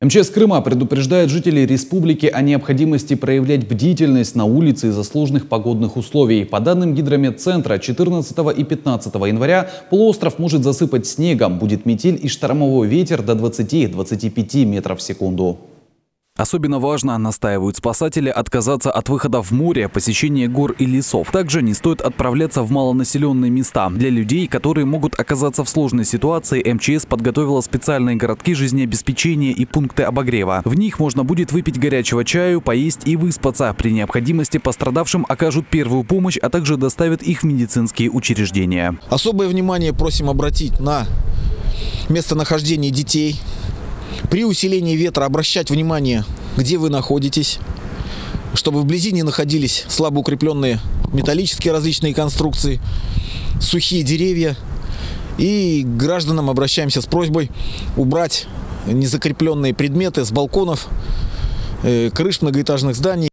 МЧС Крыма предупреждает жителей республики о необходимости проявлять бдительность на улице из-за сложных погодных условий. По данным Гидрометцентра, 14 и 15 января полуостров может засыпать снегом, будет метель и штормовой ветер до 20-25 метров в секунду. Особенно важно, настаивают спасатели, отказаться от выхода в море, посещения гор и лесов. Также не стоит отправляться в малонаселенные места. Для людей, которые могут оказаться в сложной ситуации, МЧС подготовила специальные городки жизнеобеспечения и пункты обогрева. В них можно будет выпить горячего чаю, поесть и выспаться. При необходимости пострадавшим окажут первую помощь, а также доставят их в медицинские учреждения. Особое внимание просим обратить на местонахождение детей. При усилении ветра обращать внимание, где вы находитесь, чтобы вблизи не находились слабо укрепленные металлические различные конструкции, сухие деревья. И к гражданам обращаемся с просьбой убрать незакрепленные предметы с балконов, крыш многоэтажных зданий.